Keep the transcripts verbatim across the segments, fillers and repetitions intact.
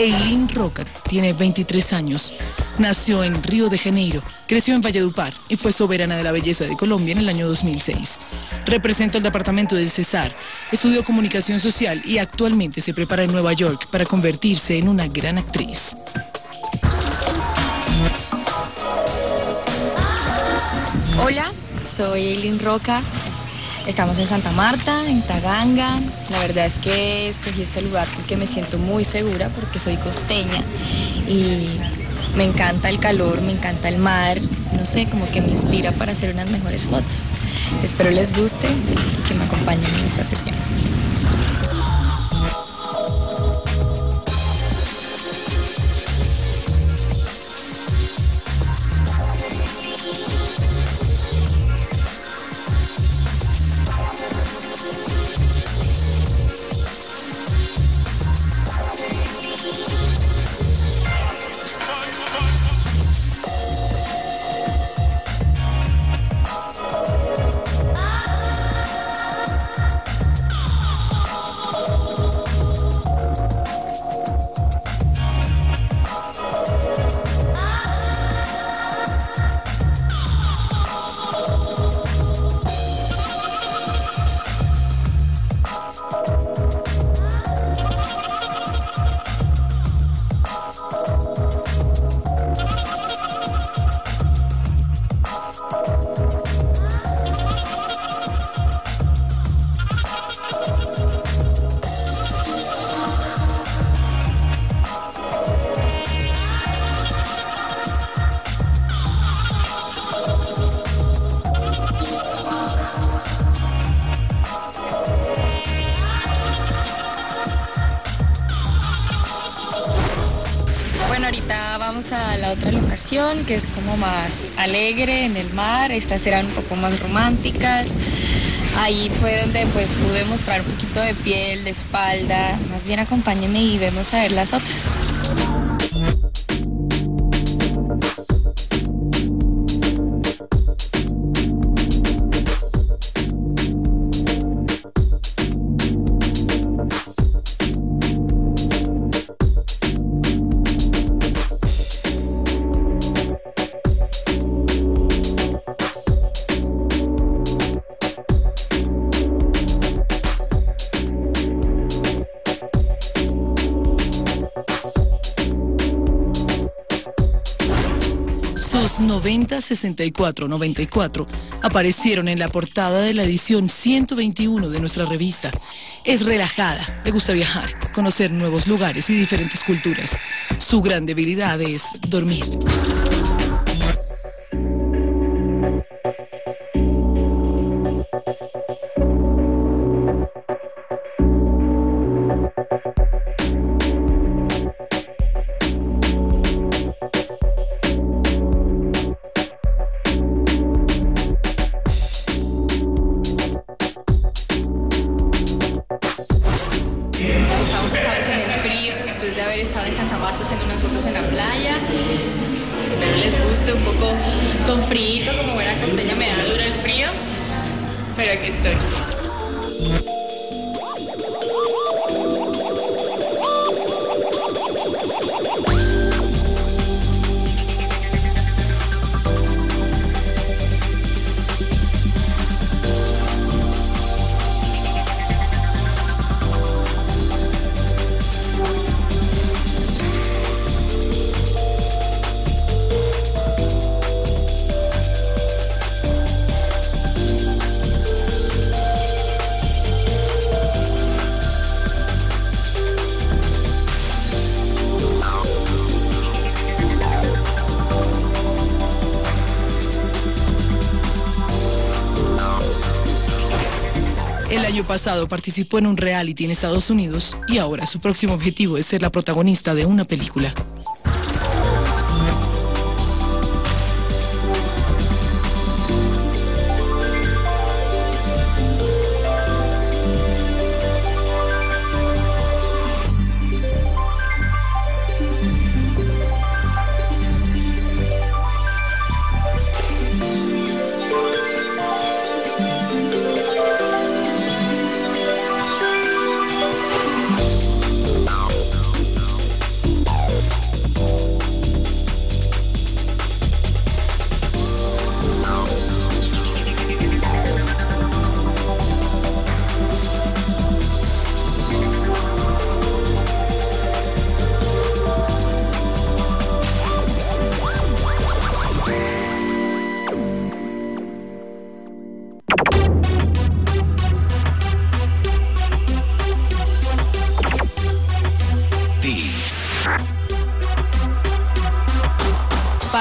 Eileen Roca tiene veintitrés años. Nació en Río de Janeiro, creció en Valledupar y fue soberana de la belleza de Colombia en el año dos mil seis. Representa el departamento del Cesar, estudió comunicación social y actualmente se prepara en Nueva York para convertirse en una gran actriz. Hola, soy Eileen Roca. Estamos en Santa Marta, en Taganga. La verdad es que escogí este lugar porque me siento muy segura, porque soy costeña y me encanta el calor, me encanta el mar. No sé, como que me inspira para hacer unas mejores fotos. Espero les guste y que me acompañen en esta sesión. Bueno, ahorita vamos a la otra locación, que es como más alegre en el mar. Estas serán un poco más románticas. Ahí fue donde pues pude mostrar un poquito de piel, de espalda. Más bien acompáñenme y vemos a ver las otras. Sus noventa, sesenta y cuatro, noventa y cuatro aparecieron en la portada de la edición ciento veintiuno de nuestra revista. Es relajada, le gusta viajar, conocer nuevos lugares y diferentes culturas. Su gran debilidad es dormir. Estamos esta vez en el frío, después de haber estado en Santa Marta haciendo unas fotos en la playa. Espero les guste, un poco con frío, como buena costeña me da duro el frío, pero aquí estoy. El año pasado participó en un reality en Estados Unidos y ahora su próximo objetivo es ser la protagonista de una película.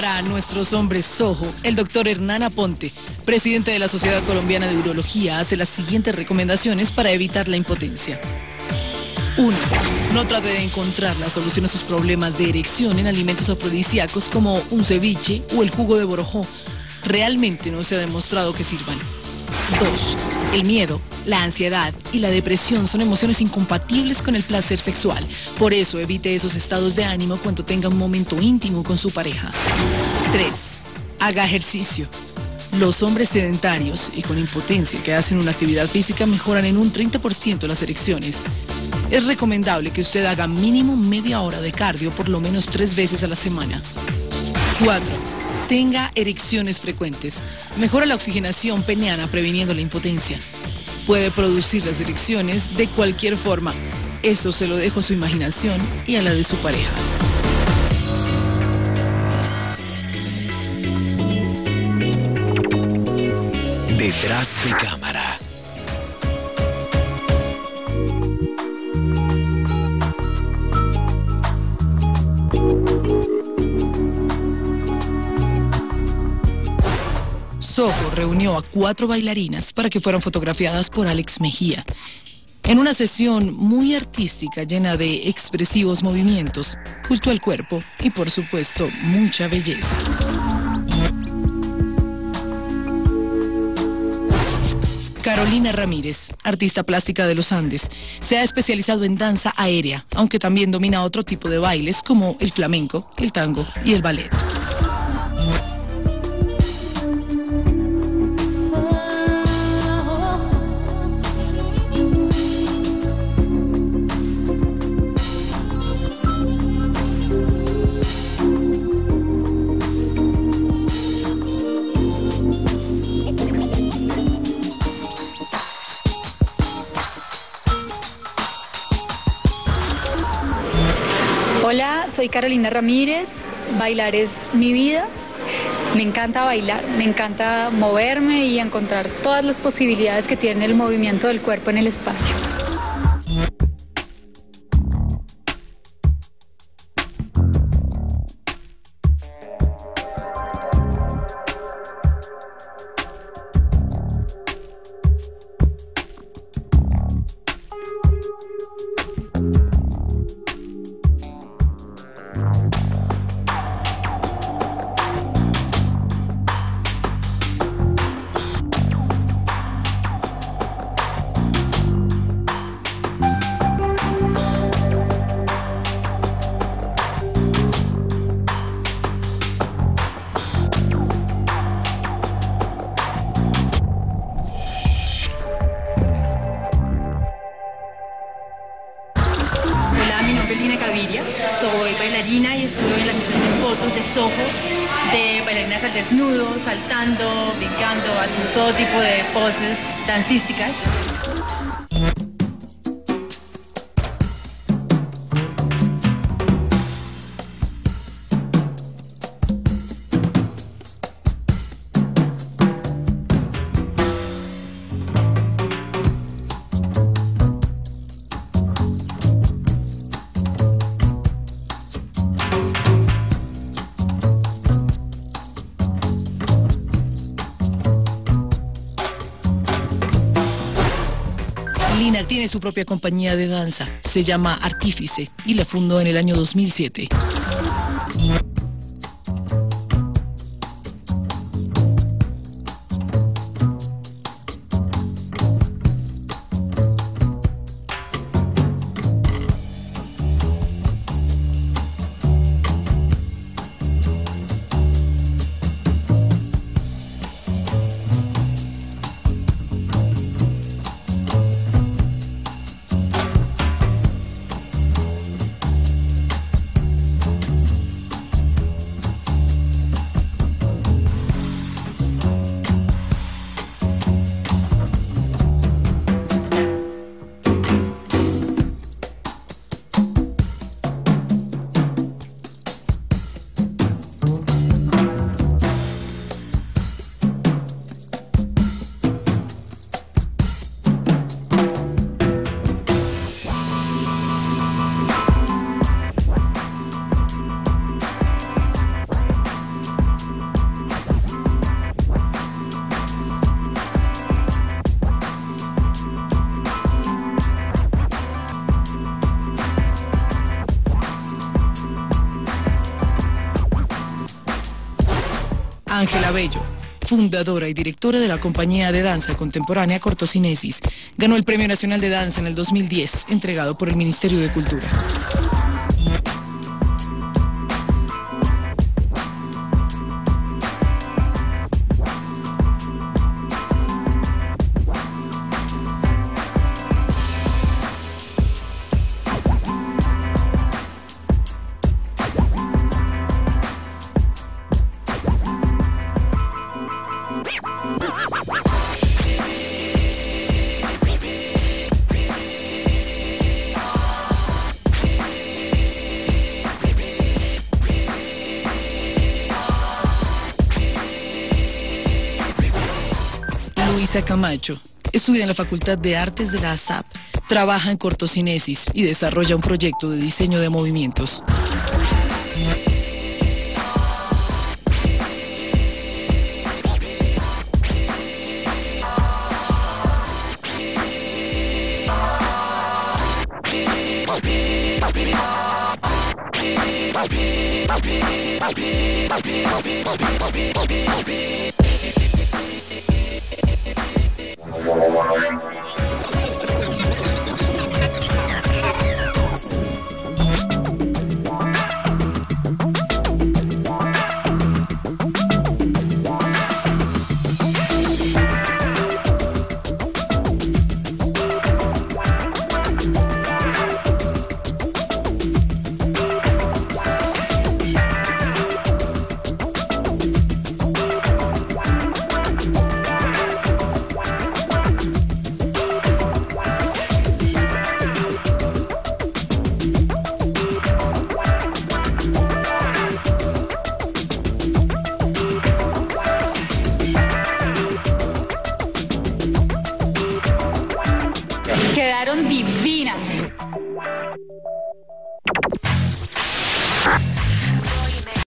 Para nuestros hombres Soho, el doctor Hernán Aponte, presidente de la Sociedad Colombiana de Urología, hace las siguientes recomendaciones para evitar la impotencia. uno. No trate de encontrar la solución a sus problemas de erección en alimentos afrodisíacos como un ceviche o el jugo de borojó. Realmente no se ha demostrado que sirvan. dos. El miedo, la ansiedad y la depresión son emociones incompatibles con el placer sexual. Por eso evite esos estados de ánimo cuando tenga un momento íntimo con su pareja. tres. Haga ejercicio. Los hombres sedentarios y con impotencia que hacen una actividad física mejoran en un treinta por ciento las erecciones. Es recomendable que usted haga mínimo media hora de cardio por lo menos tres veces a la semana. cuatro. Tenga erecciones frecuentes. Mejora la oxigenación peniana previniendo la impotencia. Puede producir las erecciones de cualquier forma. Eso se lo dejo a su imaginación y a la de su pareja. Detrás de cámara. Soho reunió a cuatro bailarinas para que fueran fotografiadas por Alex Mejía. En una sesión muy artística llena de expresivos movimientos, culto al cuerpo y por supuesto mucha belleza. Carolina Ramírez, artista plástica de los Andes, se ha especializado en danza aérea, aunque también domina otro tipo de bailes como el flamenco, el tango y el ballet. Hola, soy Carolina Ramírez, bailar es mi vida, me encanta bailar, me encanta moverme y encontrar todas las posibilidades que tiene el movimiento del cuerpo en el espacio. Soy bailarina y estuve en la sesión de fotos de Soho, de bailarinas al desnudo, saltando, brincando, haciendo todo tipo de poses dancísticas. Lina tiene su propia compañía de danza, se llama Artífice y la fundó en el año dos mil siete. Ángela Bello, fundadora y directora de la compañía de danza contemporánea Cortocinesis, ganó el Premio Nacional de Danza en el dos mil diez, entregado por el Ministerio de Cultura. Luisa Camacho estudia en la Facultad de Artes de la A S A P, trabaja en Cortocinesis y desarrolla un proyecto de diseño de movimientos. Quedaron divinas.